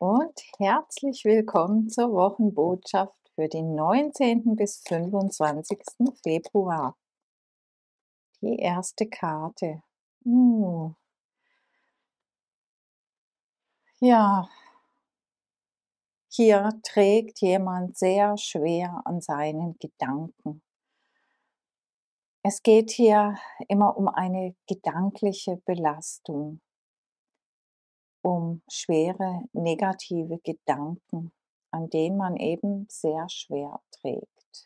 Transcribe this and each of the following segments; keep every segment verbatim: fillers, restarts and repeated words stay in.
und herzlich willkommen zur Wochenbotschaft für den neunzehnten bis fünfundzwanzigsten Februar. Die erste Karte. Uh, ja, hier trägt jemand sehr schwer an seinen Gedanken. Es geht hier immer um eine gedankliche Belastung, um schwere negative Gedanken, an denen man eben sehr schwer trägt.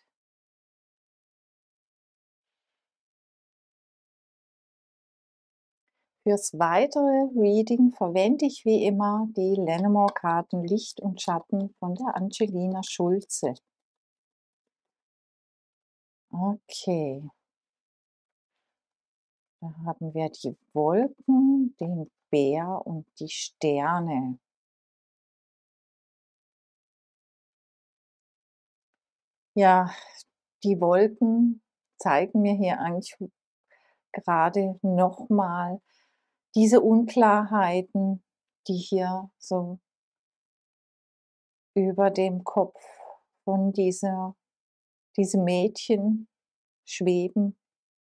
Fürs weitere Reading verwende ich wie immer die Lenormand-Karten Licht und Schatten von der Angelina Schulze. Okay, da haben wir die Wolken, den Bär und die Sterne. Ja, die Wolken zeigen mir hier eigentlich gerade nochmal diese Unklarheiten, die hier so über dem Kopf von dieser, diesem Mädchen schweben.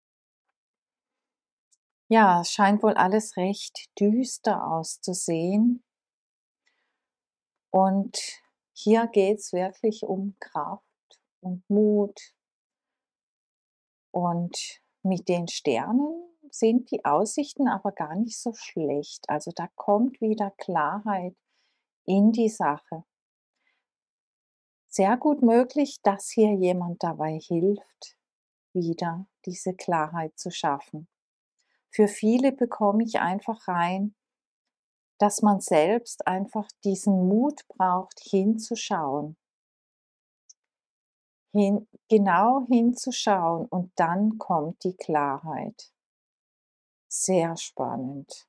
Ja, es scheint wohl alles recht düster auszusehen. Und hier geht es wirklich um Kraft und Mut. Und mit den Sternen sind die Aussichten aber gar nicht so schlecht. Also da kommt wieder Klarheit in die Sache. Sehr gut möglich, dass hier jemand dabei hilft, wieder diese Klarheit zu schaffen. Für viele bekomme ich einfach rein, dass man selbst einfach diesen Mut braucht, hinzuschauen, hin, genau hinzuschauen und dann kommt die Klarheit. Sehr spannend.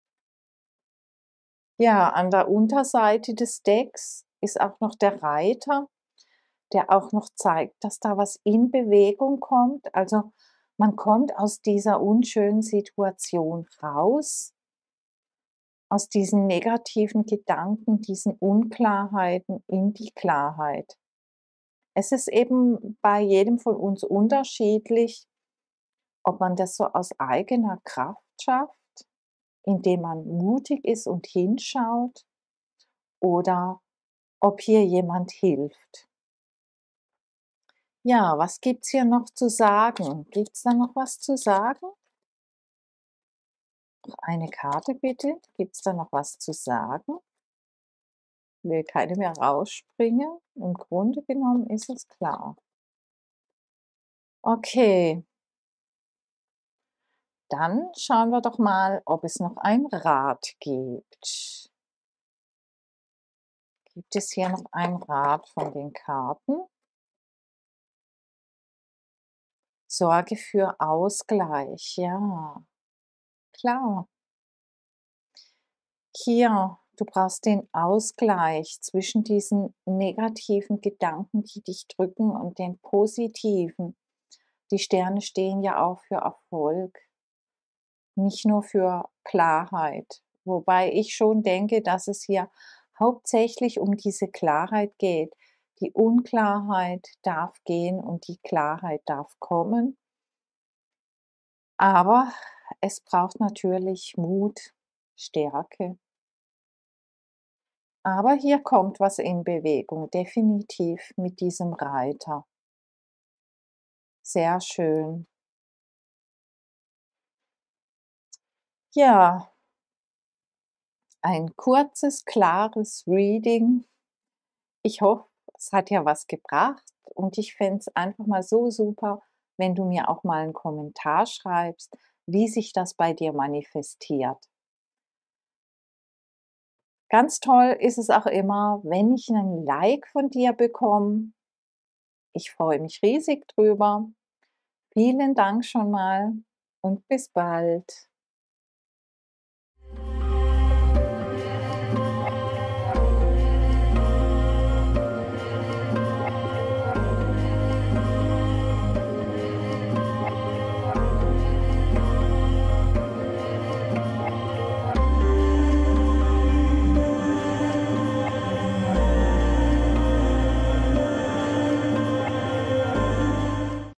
Ja, an der Unterseite des Decks ist auch noch der Reiter, der auch noch zeigt, dass da was in Bewegung kommt. Also man kommt aus dieser unschönen Situation raus, aus diesen negativen Gedanken, diesen Unklarheiten in die Klarheit. Es ist eben bei jedem von uns unterschiedlich, ob man das so aus eigener Kraft schafft, indem man mutig ist und hinschaut, oder ob hier jemand hilft. Ja, was gibt's hier noch zu sagen? Gibt's da noch was zu sagen? Noch eine Karte bitte. Gibt's da noch was zu sagen? Will keine mehr rausspringen? Im Grunde genommen ist es klar. Okay, dann schauen wir doch mal, ob es noch einen Rat gibt. Gibt es hier noch einen Rat von den Karten? Sorge für Ausgleich, ja, klar. Hier, du brauchst den Ausgleich zwischen diesen negativen Gedanken, die dich drücken, und den positiven. Die Sterne stehen ja auch für Erfolg, nicht nur für Klarheit. Wobei ich schon denke, dass es hier hauptsächlich um diese Klarheit geht. Die Unklarheit darf gehen und die Klarheit darf kommen. Aber es braucht natürlich Mut, Stärke. Aber hier kommt was in Bewegung, definitiv mit diesem Reiter. Sehr schön. Ja, ein kurzes, klares Reading. Ich hoffe, es hat ja was gebracht, und ich fände es einfach mal so super, wenn du mir auch mal einen Kommentar schreibst, wie sich das bei dir manifestiert. Ganz toll ist es auch immer, wenn ich einen Like von dir bekomme. Ich freue mich riesig drüber. Vielen Dank schon mal und bis bald.